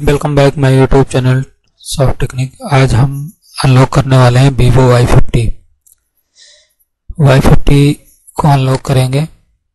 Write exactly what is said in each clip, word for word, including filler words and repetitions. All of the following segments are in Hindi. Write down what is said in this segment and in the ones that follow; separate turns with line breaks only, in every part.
Welcome back my YouTube channel soft technique. आज हम अनलॉक करने वाले हैं vivo Y fifty. Y fifty को अनलॉक करेंगे।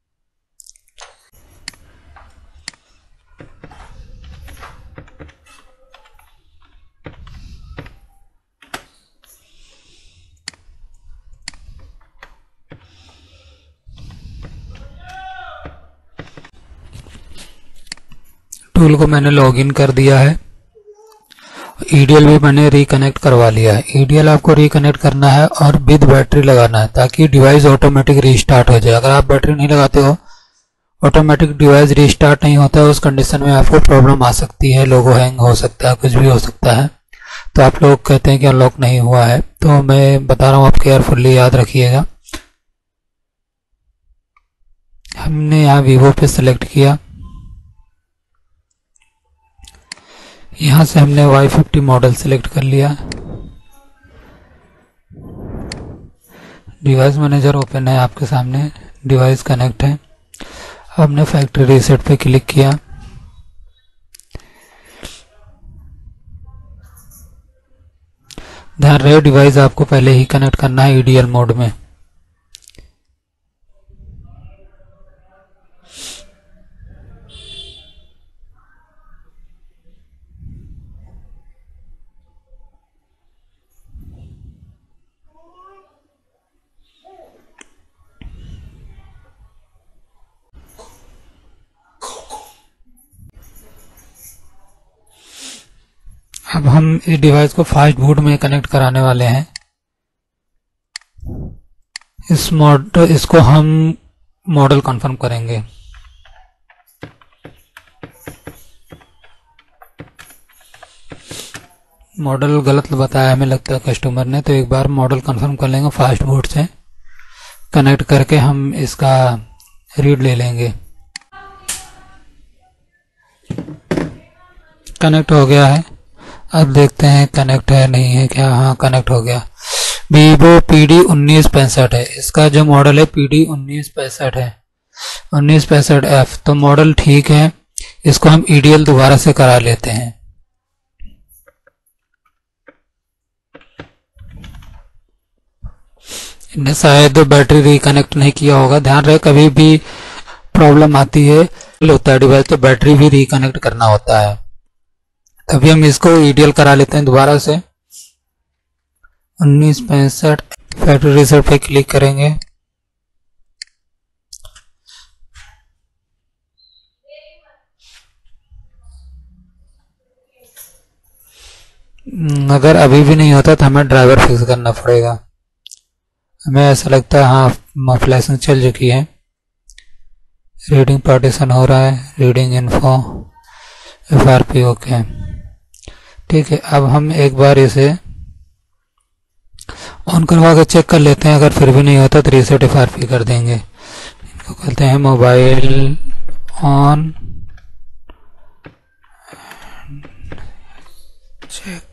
टूल को मैंने लॉगिन कर दिया है। ईडीएल भी मैंने रिकनेक्ट करवा लिया है। ईडीएल आपको रिकनेक्ट करना है और विद बैटरी लगाना है ताकि डिवाइस ऑटोमेटिक रीस्टार्ट हो जाए। अगर आप बैटरी नहीं लगाते हो, ऑटोमेटिक डिवाइस रीस्टार्ट नहीं होता है, उस कंडीशन में आपको प्रॉब्लम आ सकती है, लोगो हैंग हो सकता है, कुछ भी हो सकता है। तो आप लोग कहते हैं कि अनलॉक नहीं हुआ है, तो मैं बता रहा हूँ, आप केयरफुली याद रखिएगा। हमने यहाँ वीवो पे सिलेक्ट किया। यहाँ से हमने वाई फिफ्टी मॉडल सिलेक्ट कर लिया। डिवाइस मैनेजर ओपन है आपके सामने, डिवाइस कनेक्ट है। हमने फैक्ट्री रीसेट पे क्लिक किया। ध्यान रहे डिवाइस आपको पहले ही कनेक्ट करना है ईडीएल मोड में। अब हम इस डिवाइस को फास्ट बूट में कनेक्ट कराने वाले हैं। इस मॉडल इसको हम मॉडल कंफर्म करेंगे। मॉडल गलत बताया हमें लगता है कस्टमर ने, तो एक बार मॉडल कंफर्म कर लेंगे। फास्ट बूट से कनेक्ट करके हम इसका रीड ले लेंगे। कनेक्ट हो गया है। अब देखते हैं कनेक्ट है नहीं है क्या। हाँ, कनेक्ट हो गया। वीवो पी डी उन्नीस पैंसठ है। इसका जो मॉडल है पी डी उन्नीस पैंसठ है, उन्नीस पैंसठ एफ। तो मॉडल ठीक है। इसको हम ईडीएल दोबारा से करा लेते हैं। इन्हें शायद बैटरी रिकनेक्ट नहीं किया होगा। ध्यान रहे कभी भी प्रॉब्लम आती है होता है डिवाइस, तो बैटरी भी रिकनेक्ट करना होता है। तभी हम इसको ईडीएल करा लेते हैं दोबारा से। उन्नीस पैंसठ फैक्ट्री रीसेट पे क्लिक करेंगे। अगर अभी भी नहीं होता तो हमें ड्राइवर फिक्स करना पड़ेगा। हमें ऐसा लगता है हाँ फ्लैशिंग चल चुकी है। रीडिंग पार्टीशन हो रहा है, reading info, F R P okay, ठीक है। अब हम एक बार इसे ऑन करवा कर चेक कर लेते हैं। अगर फिर भी नहीं होता तो रीसेट एफ आर पी कर देंगे। इनको कहते हैं मोबाइल ऑन चेक।